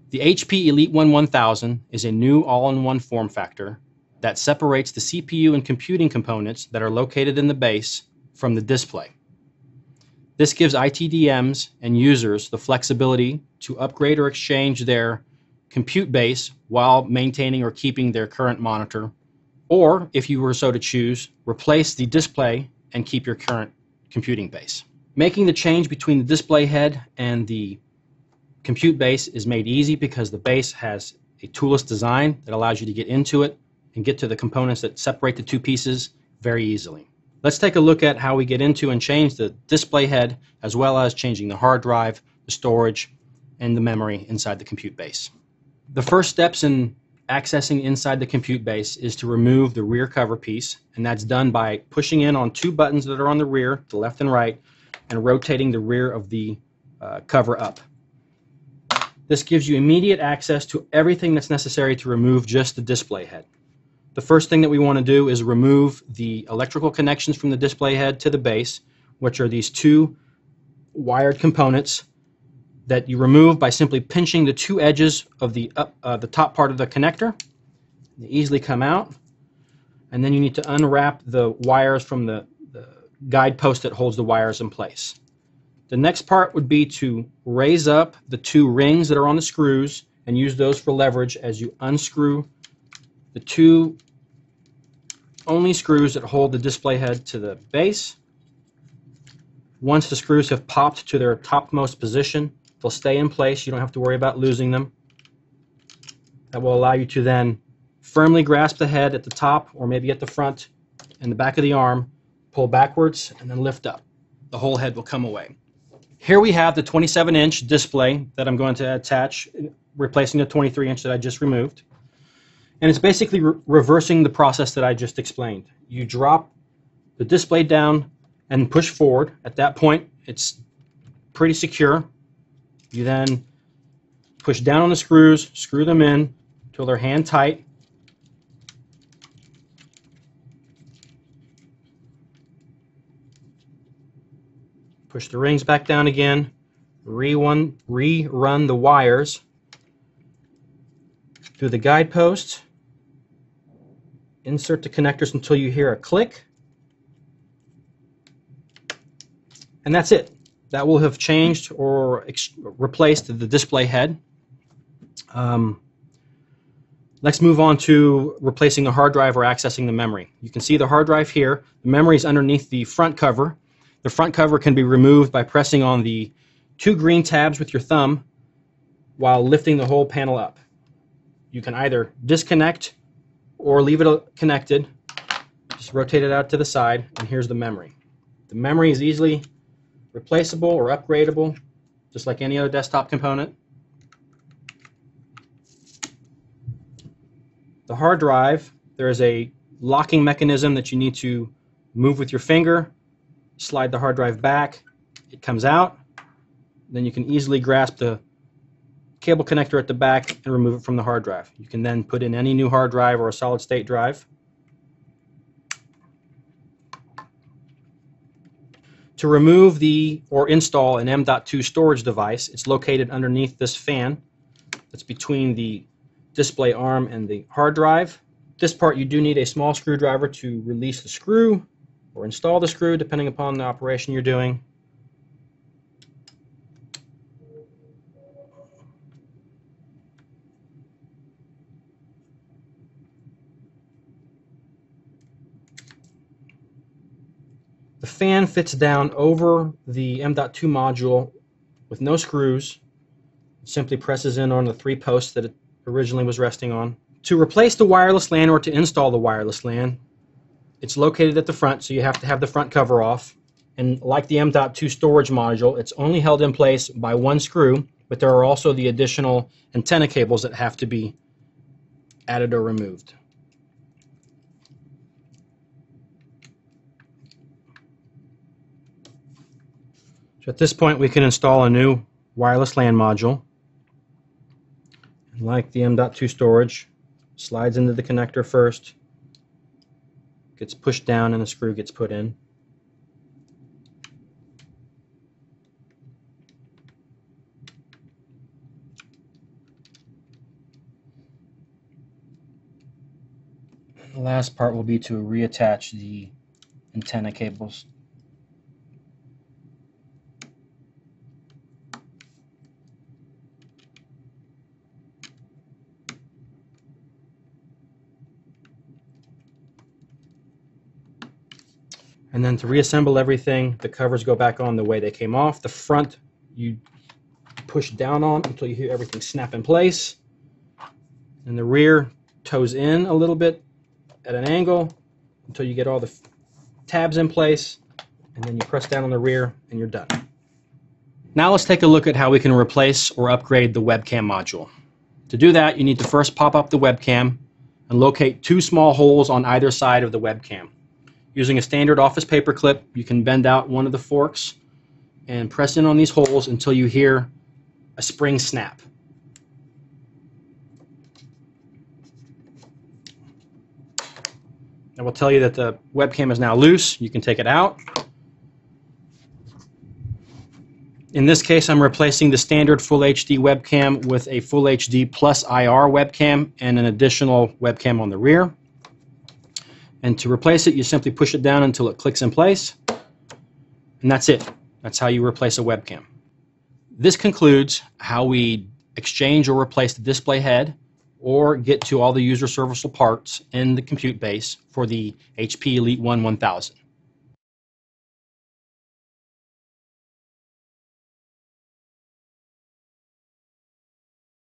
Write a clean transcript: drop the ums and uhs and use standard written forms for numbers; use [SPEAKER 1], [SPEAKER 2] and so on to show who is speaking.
[SPEAKER 1] The HP EliteOne 1000 is a new all-in-one form factor that separates the CPU and computing components that are located in the base from the display. This gives ITDMs and users the flexibility to upgrade or exchange their compute base while maintaining or keeping their current monitor, or if you were so to choose, replace the display and keep your current computing base. Making the change between the display head and the compute base is made easy because the base has a toolless design that allows you to get into it and get to the components that separate the two pieces very easily. Let's take a look at how we get into and change the display head, as well as changing the hard drive, the storage, and the memory inside the compute base. The first steps in accessing inside the compute base is to remove the rear cover piece, and that's done by pushing in on two buttons that are on the rear, the left and right, and rotating the rear of the cover up. This gives you immediate access to everything that's necessary to remove just the display head. The first thing that we want to do is remove the electrical connections from the display head to the base, which are these two wired components that you remove by simply pinching the two edges of the top part of the connector. They easily come out, and then you need to unwrap the wires from the guide post that holds the wires in place. The next part would be to raise up the two rings that are on the screws and use those for leverage as you unscrew the two only screws that hold the display head to the base. Once the screws have popped to their topmost position, they'll stay in place. You don't have to worry about losing them. That will allow you to then firmly grasp the head at the top, or maybe at the front and the back of the arm, pull backwards, and then lift up. The whole head will come away. Here we have the 27-inch display that I'm going to attach, replacing the 23-inch that I just removed. And it's basically reversing the process that I just explained. You drop the display down and push forward. At that point, it's pretty secure. You then push down on the screws, screw them in until they're hand tight. Push the rings back down again, rerun the wires through the guide post, insert the connectors until you hear a click, and that's it. That will have changed or replaced the display head. Let's move on to replacing the hard drive or accessing the memory. You can see the hard drive here. The memory is underneath the front cover. The front cover can be removed by pressing on the two green tabs with your thumb while lifting the whole panel up. You can either disconnect or leave it connected. Just rotate it out to the side, and here's the memory. The memory is easily replaceable or upgradable, just like any other desktop component. The hard drive, there is a locking mechanism that you need to move with your finger. Slide the hard drive back, it comes out. Then you can easily grasp the cable connector at the back and remove it from the hard drive. You can then put in any new hard drive or a solid state drive. To remove or install an M.2 storage device, it's located underneath this fan that's between the display arm and the hard drive. This part you do need a small screwdriver to release the screw or install the screw, depending upon the operation you're doing. The fan fits down over the M.2 module with no screws. It simply presses in on the three posts that it originally was resting on. To replace the wireless LAN or to install the wireless LAN, it's located at the front, so you have to have the front cover off. And like the M.2 storage module, it's only held in place by one screw, but there are also the additional antenna cables that have to be added or removed. So at this point, we can install a new wireless LAN module. And like the M.2 storage, slides into the connector first, gets pushed down, and the screw gets put in. last part will be to reattach the antenna cables. And then to reassemble everything, the covers go back on the way they came off. The front, you push down on until you hear everything snap in place. And the rear toes in a little bit at an angle until you get all the tabs in place. And then you press down on the rear and you're done. Now let's take a look at how we can replace or upgrade the webcam module. To do that, you need to first pop up the webcam and locate 2 small holes on either side of the webcam. Using a standard office paper clip, you can bend out one of the forks and press in on these holes until you hear a spring snap. That will tell you that the webcam is now loose. You can take it out. In this case, I'm replacing the standard Full HD webcam with a Full HD plus IR webcam and an additional webcam on the rear. And to replace it, you simply push it down until it clicks in place. And that's it. That's how you replace a webcam. This concludes how we exchange or replace the display head or get to all the user serviceable parts in the compute base for the HP EliteOne 1000.